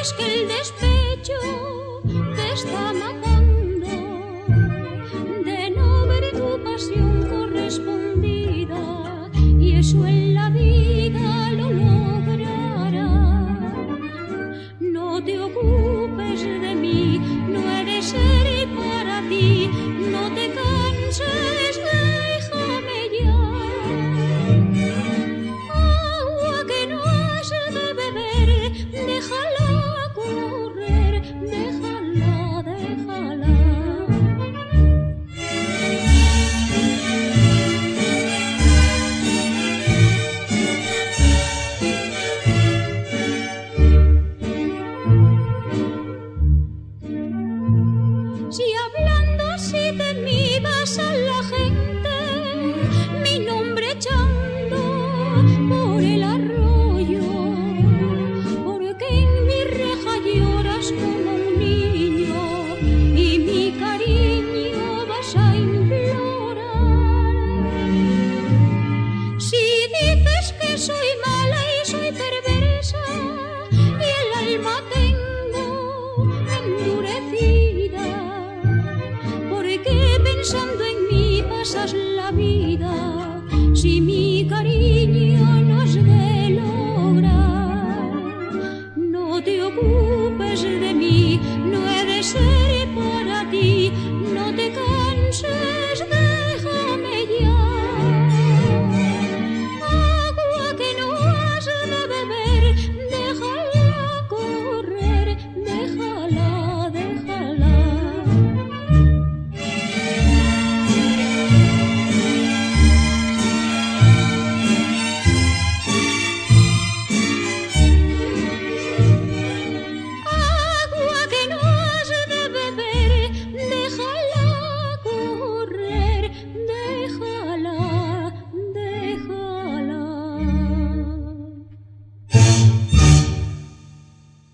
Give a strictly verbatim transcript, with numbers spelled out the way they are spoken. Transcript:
es que el despecho te está matando de no ver tu pasión correspondida, y eso en la vida lo lograrás. No te ocupes de mí, no he de ser para ti, no te canses, déjame ya. Agua que no has de beber, déjala correr, déjala, déjala. Si hablando así de mí vas a la gente, mi nombre echando por el arroyo, porque en mi reja lloras como un niño y mi cariño vas a implorar. Si dices que soy mala y soy perversa y el alma tengo endurecida, porque pensando en mí pasas la vida, si mi